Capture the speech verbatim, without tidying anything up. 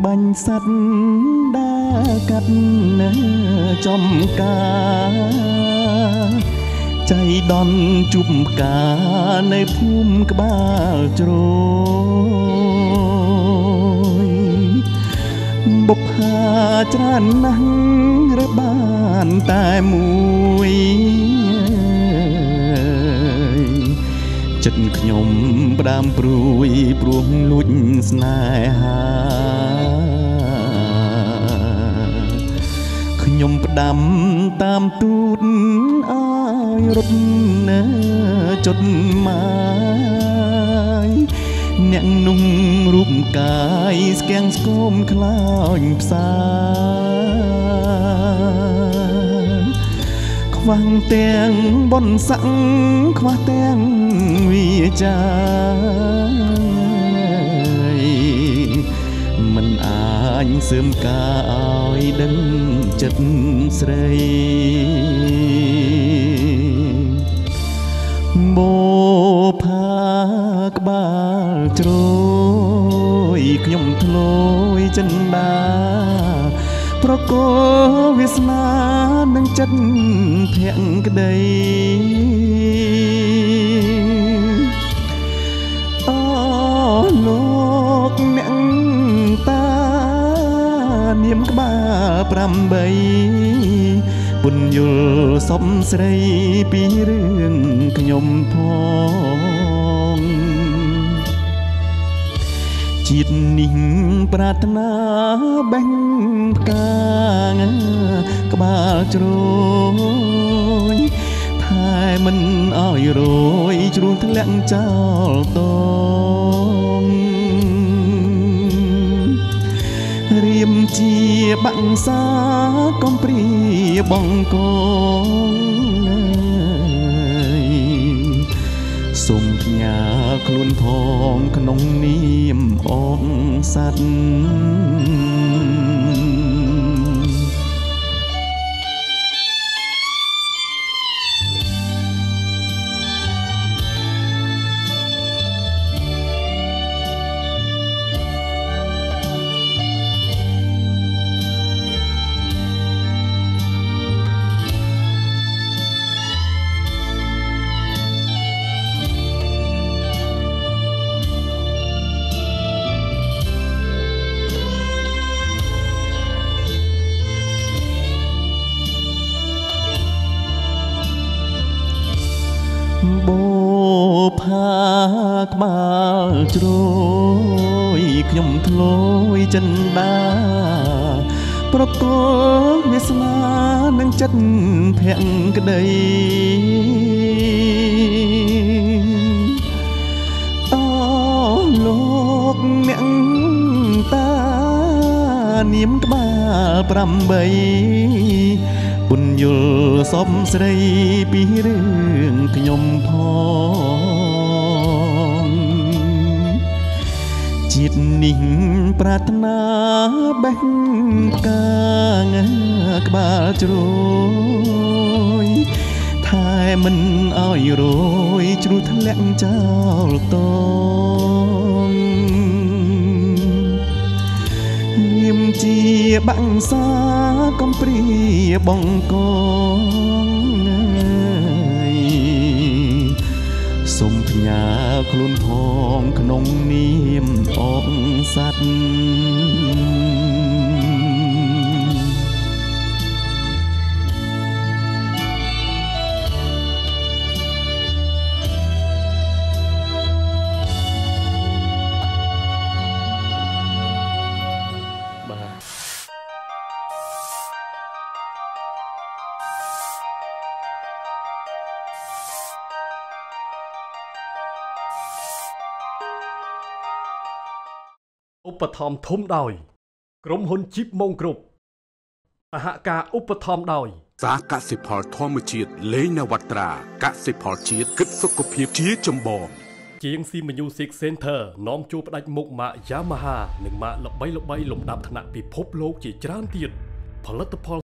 បាញ់សัตว์ដើរកាត់នៅចំការใจដន់ជុំកានៅភូមិក្បាលជ្រោយបុព្វាច្រើនណាស់របានតែមួយចិត្តខ្ញុំផ្ដាំព្រួយព្រោះលួចស្នេហាខ្ញុំផ្ដាំតាមទូតឲ្យរត់នៅចុតម៉ាយអ្នកนุ่งរូបកាយស្គាំងស្គមខ្លោចផ្សាខ្វះទាំងបនស័កខ្វះទាំងវិចាមិនអាចសឿមការឲ្យដឹងចិត្តស្រីបោផាក្បាលជ្រោយខ្ញុំធ្លោយចិនដាប្រកោវាសនានឹងចិត្តភក្តីអូលោកអ្នកតានាមក្បាលប្រាំបីពុនយល់សំស្រីពីរឿងខ្ញុំផងជាតិនេះប្រាថ្នាបេះផ្កាក្បាលជ្រោយថែមិនឲ្យរយជ្រុះធ្លាក់ចោលតងរៀមជាបាក់សាកំព្រាបងកងសូមផ្ញើខ្លួនផងក្នុងនាមអងសัตว์បោផាក្បាលជ្រោយខ្ញុំធ្លោយចិនដាប្រកោវាសនានឹងចិត្តភក្តីអូលោកអ្នកតានាមក្បាលប្រាំបីពុនយល់សំស្រីពីរឿងខ្ញុំផងជាតិនេះប្រាថ្នាបេះផ្កាក្បាលជ្រោយថែមិនឲ្យរយជ្រុះធ្លាក់ចោលតងនាមជាបាក់សាកំព្រាបងកងសូមផ្ញើខ្លួនផងក្នុងនាមអងសัตว์ឧបត្ថម្ភធំដោយក្រុមហ៊ុនជីបម៉ុងគ្រប់សហការឧបត្ថម្ភដោយសាកសិផលធម្មជាតិលេងនវត្រាកសិផលជាតិគិតសុខភាពជាចម្បងជាង ស៊ី Music Center នាំជួបផ្ដាច់មុខម៉ាក Yamaha និងម៉ាកល្បីៗលំដាប់ថ្នាក់ពិភពលោកជាច្រើនទៀតផលិតផល